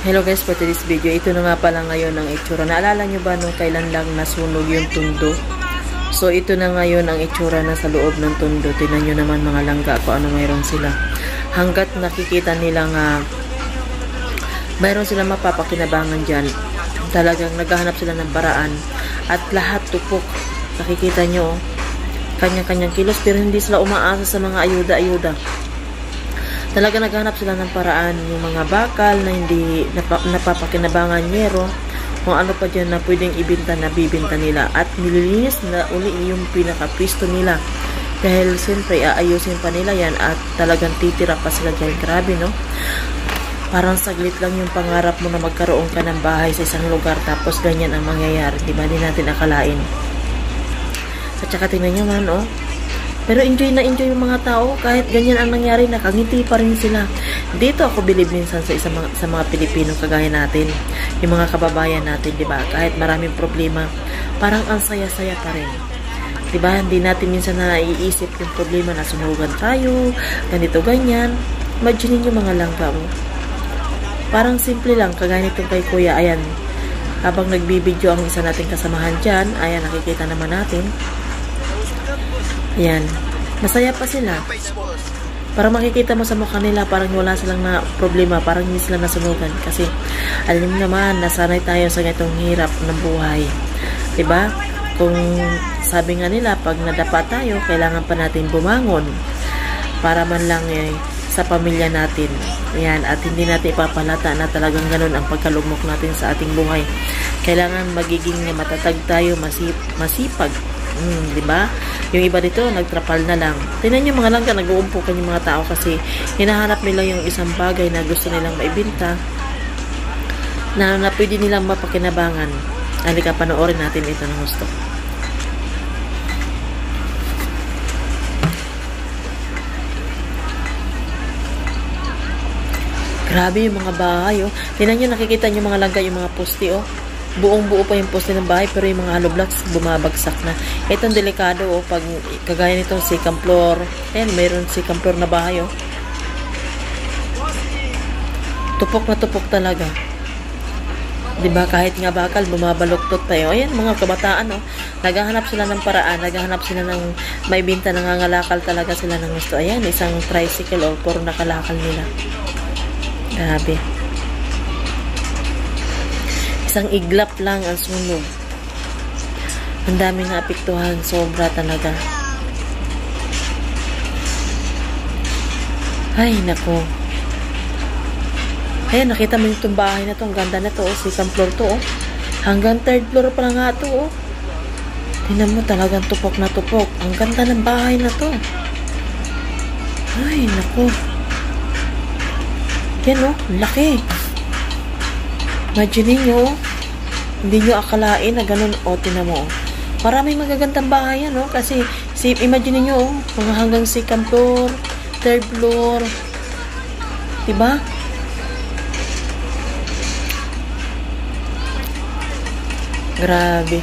Hello guys, for today's video, ito na nga pala ngayon ang itsura. Naalala nyo ba nung kailan lang nasunog yung tundo? So ito na ngayon ang itsura na sa loob ng tundo. Tingnan nyo naman mga langga kung ano mayroon sila. Hanggat nakikita nila nga mayroon silang mapapakinabangan dyan, talagang naghahanap sila ng paraan. At lahat tupok. Nakikita nyo, kanya-kanyang kilos, pero hindi sila umaasa sa mga ayuda-ayuda. Talaga naghanap sila ng paraan, yung mga bakal na hindi napapakinabangan nyero, kung ano pa dyan na pwedeng ibinta na bibinta nila, at nililinis na uli yung pinaka-pwesto nila dahil siyempre aayusin pa nila yan at talagang titira pa sila dyan. Grabe, no? Parang saglit lang yung pangarap mo na magkaroon ka ng bahay sa isang lugar tapos ganyan ang mangyayari, di ba? Di natin akalain. At saka tingnan nyo man, oh, pero enjoy na enjoy yung mga tao kahit ganyan ang nangyari, nakangiti pa rin sila. Dito ako bilib minsan sa mga Pilipino kagaya natin, yung mga kababayan natin, di ba? Kahit maraming problema, parang ang saya-saya pa rin. Di ba? Hindi natin minsan na naiisip yung problema na sunugan tayo, ganito, ganyan. Imagine nyo mga langga mo. Parang simple lang, kagaya nitong kay Kuya, ayan. Habang nagbibideo ang isa nating kasamahan dyan, ayan, nakikita naman natin. Ayan. Masaya pa sila. Para makikita mo sa mukha nila, parang wala silang na problema, parang hindi sila nasunugan. Kasi, alam mo naman, nasanay tayo sa ganitong hirap ng buhay. Diba? Kung sabi nga nila, pag nadapa tayo, kailangan pa natin bumangon. Para man lang sa pamilya natin. Ayan. At hindi natin ipapalata na talagang ganun ang pagkalugmok natin sa ating buhay. Kailangan magiging matatag tayo, masipag. Diba? Yung iba dito, nagtrapal na lang. Tingnan nyo mga langga, nag-uumpukan yung mga tao kasi hinahanap nila yung isang bagay na gusto nilang maibinta na pwede nilang mapakinabangan. Halika, panoorin natin ito ng gusto. Grabe yung mga bahay, oh. Tingnan nyo, nakikita nyo mga langga, yung mga poste, oh. Buong-buo pa yung poste ng bahay, pero yung mga hollow blocks bumabagsak na. Itong delikado, oh, pag kagaya nitong second floor. Ayan, mayroon second floor na bahay, oh. Tupok na tupok talaga. Diba, kahit nga bakal, bumabaluktot tayo. Ayan, mga kabataan, oh. Naghahanap sila ng paraan, naghahanap sila ng may binta, nangangalakal talaga sila ng gusto. Ayan, isang tricycle, oh, puro nakalakal nila. Grabe. Isang iglap lang ang sunog. Ang dami na apektuhan, sobra talaga. Ay, nako. Ayan, nakita mo yung bahay na to. Ang ganda na to, oh. Second floor to, oh. Hanggang third floor pa nga to, oh. Tingnan mo, talagang tupok na tupok. Ang ganda ng bahay na to. Ay, nako. Yan, oh. Laki. Imagine nyo, hindi nyo akalain na ganun, o, tinan mo, maraming magagandang bahay yan, no? Kasi, imagine nyo, mga hanggang second floor, third floor, diba? Grabe.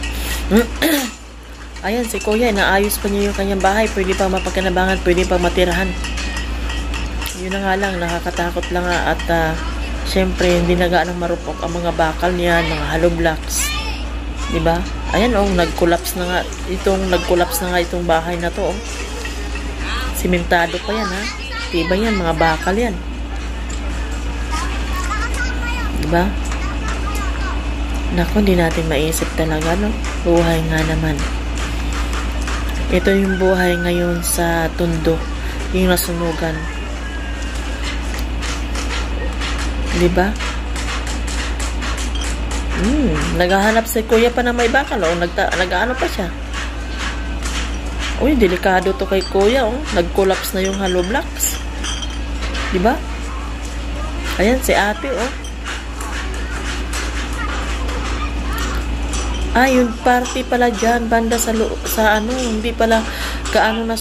Ayan, si Kuya, naayos pa niya yung kanyang bahay, pwede pa mapagkanabangan, pwede pa matirahan. Yun na nga lang, nakakatakot lang nga, at, siyempre, hindi na gaanong marupok ang mga bakal niyan, mga hollow blocks. Diba? Ayan, oh, nag-collapse na nga. Nag-collapse na nga itong bahay na to, oh. Simentado pa yan, ha? Diba yan, mga bakal yan. Diba? Naku, hindi natin maisip talaga, no? Buhay nga naman. Ito yung buhay ngayon sa Tondo. Yung nasunugan. Diba? Naghahanap si Kuya pa na may bakal, oh. Nag-ano pa siya. Uy, delikado to kay Kuya, oh. Nag-collapse na yung hollow blocks. Diba? Ayan, si ate, oh. Yung party pala dyan, banda sa ano, hindi pala kaano na